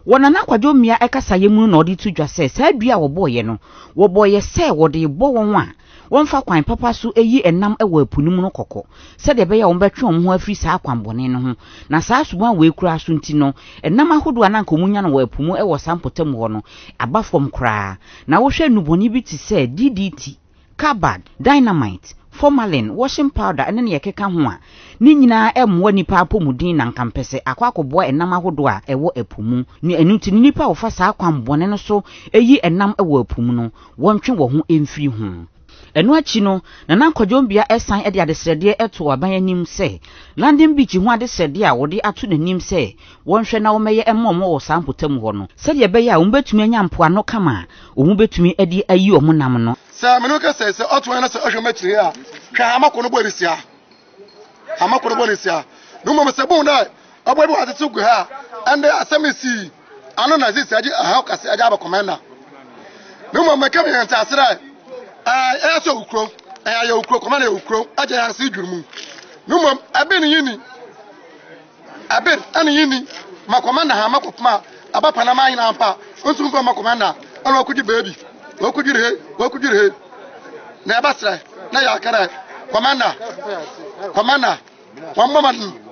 Wonana kwadwo mmea ekasaye mu na odi tu dwa se saa dua wo boye no wo boye se wo de bo won a wonfa kwan papa so eyi enam ewa apunum no kokko se de be ya won betwe ho afiri saa kwanbone no ho na saa suban we kura so nti no enam ahodo ananka omunya no wa apumu ewo sampotem ho no abafom kra na wo hwe nuboni bi ti se DDT carbad dynamite formalin washing powder ene ne yekeka ho a ni nyina emwo nipa apomudin na nkampese akwakobo enam ahodo a ewo apumu ni enuti ni nipa ofa saa kwanbone no so eyi enam ewo apumu no wontwe wo ho emfiri ho enu achi no na nankwadwombia esan ede adesrede eto aban anim se landing beach ho adesrede a wode ato nanim se wonhwe na wo meye emmomo wo sampotam ho no se de be ya wo betumi anya mpoano kama wo betumi edi ayi o munam no sa menuka se oto na se ohwematiri a hwa amako no borisia amako no borisia no mo se bon na obo bi watete gu ha ande asamisi ano na zisi aji aha kase aji abakomanda no mo meka me yanta asira so ukro ya ukro komanda ya ukro aja ya si dwurmu no mo abe ni yini abe ani yini makomanda ha makopma abapa na man na ampa onsu mfa makomanda ana okudi baby wakujire na basra na yakara komanda wamma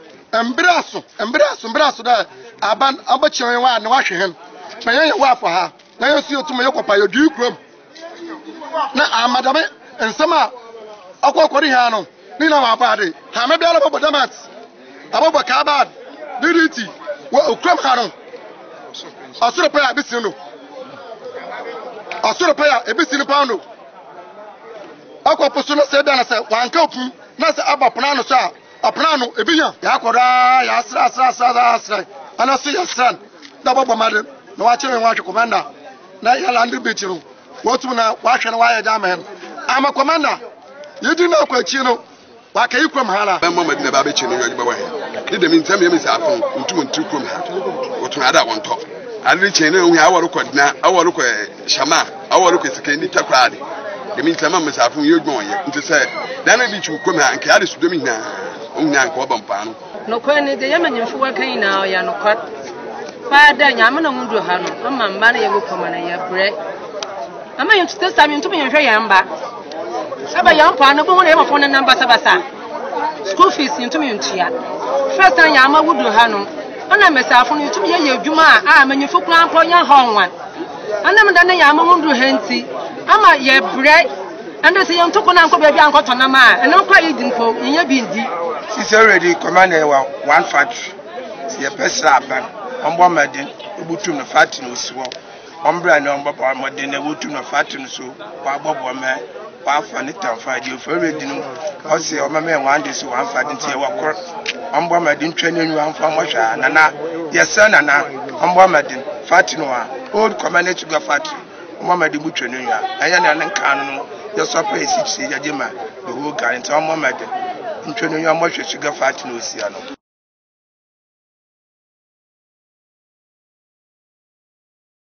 embraso da aban abachiwe wa na wahwe hen na yen wa fa ha na yesu otumo yekopa yodu krom na amadame ensama akokori ha no ni na wa baade ha me biala bobo damat abobo kabad DDT wa okrom ha no asuro pa abisi no asuro pa ebisi ni paundo akwaposo no se da na se wanka opum na se abapona no so a apona no ebinya ya akoda ya asra ana se ya san da bobo made na wa chere wa komanda na ya land beach no wotum na wa hwe na wa ya jama ama komanda yidi na kwachi no wa kai krom hala ben mama dina ba be chi no yogi ba wa he de mintam ye misa afon ntum krom ha wotum ada wonto ade chi no hu aworo kodina aworo ko shama aworo ko sikendi takwade de mintam misa afon ye dwon ye nti se dana bi chi krom ha nke ade sudomi na onya nka obampa no ko ne de yamanyemfu wa kan na ya no kwat fa da nyame na ndu ha no amma mba na ye go koma na ya bre ama yem tete sami ntum yem hwe yamba aba yampa na bo na ye mafo na namba sabasa school fees ntum yuntia first time yama wudu ha no ana mesafo no ntum ye adwuma a manyemfu kran po nya honwan ana mda na yama ndu ha nti ama ye bre ando se yem toko na nko bia nko tona ma eno kwa yi dinfo nya bi ndi she's already commander one factory ye pesa aban ombo madin obutum na factory no siwo ombra na ombo madin na obutum na factory no so wa bobo me wa fa ni tanfa di of already no o se o mama one day so one factory tie wa kor ombo madin twenenyu amfa mo hwa nana yesa nana ombo madin factory no a old commander to go factory ombo madin bu twenenyu anya na nkan no your surprise si jema the whole guy into ombo madin ntwenenyu ammo hwe sugar factory no si ano